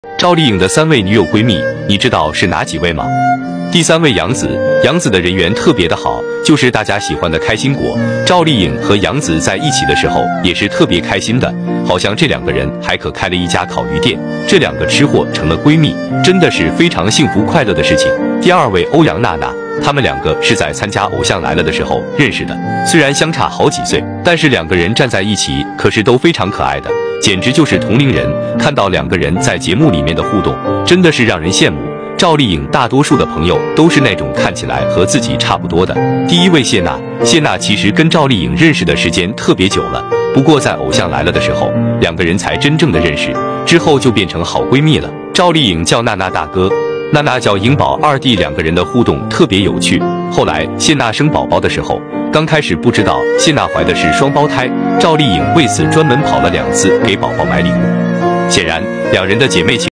赵丽颖的3位女友闺蜜，你知道是哪几位吗？第3位杨紫，杨紫的人缘特别的好，就是大家喜欢的开心果。赵丽颖和杨紫在一起的时候也是特别开心的，好像这2个人还可开了一家烤鱼店，这2个吃货成了闺蜜，真的是非常幸福快乐的事情。第2位欧阳娜娜，他们2个是在参加《偶像来了》的时候认识的，虽然相差好几岁，但是2个人站在一起可是都非常可爱的，简直就是同龄人。看到2个人在节目里面的互动，真的是让人羡慕。赵丽颖大多数的朋友都是那种看起来和自己差不多的。第1位谢娜，谢娜其实跟赵丽颖认识的时间特别久了，不过在《偶像来了》的时候，2个人才真正的认识，之后就变成好闺蜜了。赵丽颖叫娜娜大哥，娜娜叫颖宝二弟，2个人的互动特别有趣。后来谢娜生宝宝的时候，刚开始不知道谢娜怀的是双胞胎，赵丽颖为此专门跑了2次给宝宝买礼物。显然，2人的姐妹情